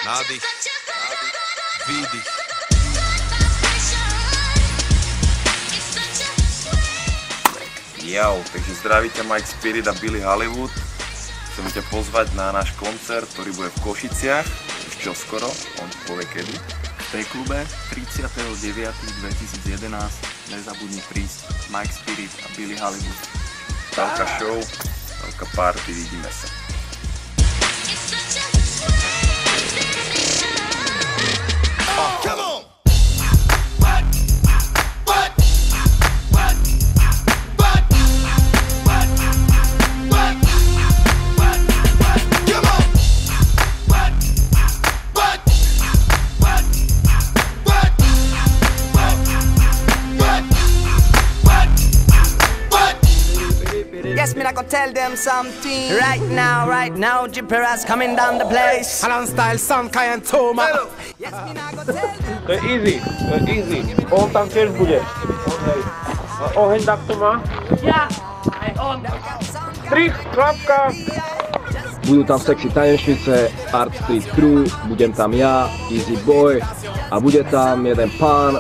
Nádych, výdych. Jau, takže zdravíte Mike Spirit a Billy Hollywood. Chcem ťa pozvať na náš koncert, ktorý bude v Košiciach, už čoskoro, on povie kedy. V tej klube 39.2011 nezabudni prísť Mike Spirit a Billy Hollywood. Veľká show, veľká party, vidíme sa. Come on! Yes, me not gonna tell them something. Right now, Jipperas coming down the place. Alan Style, Sankai and Toma. Yes, me not gonna tell them. To je easy. On tam tiež bude. Oheň takto má. Ja, aj on. Strich, klapka. Budú tam sexy tanečnice, Art Street Crew, budem tam ja, Easy Boy a bude tam jeden pán.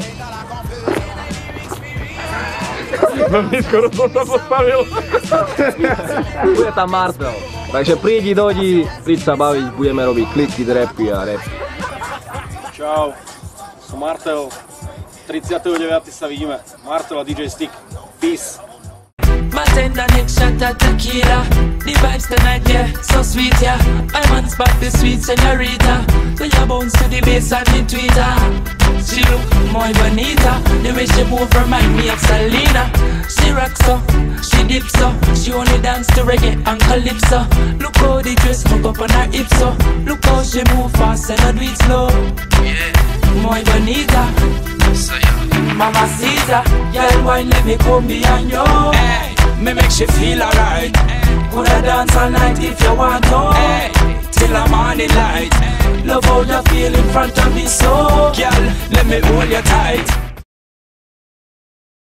Veľmi skoro som sa postavil. Bude tam Marcel. Takže prídi, dojdi, príď sa baviť, budeme robiť kliky, drepy a repy. Čau, som Martel. 39. sa vidíme. Martel a DJ Stick. Peace. My tender next shot at tequila. The vibes tonight, yeah, so sweet, yeah. My man spot the sweet señorita. When you bounce to the bass and the tweeter. She look muy bonita. The way she move remind me of Selena. She rocks so, she dips so. She only dance to reggae and calypso. Look how the dress hook up on her hips so. Look how she move fast and I do it slow. Yeah, muy bonita. Mamacita, girl, wine let me come behind you. Hey, me make she feel alright. Coulda dance all night if you want to. Hey, till the morning light. Love how you feel in front of me, so girl, let me hold you tight.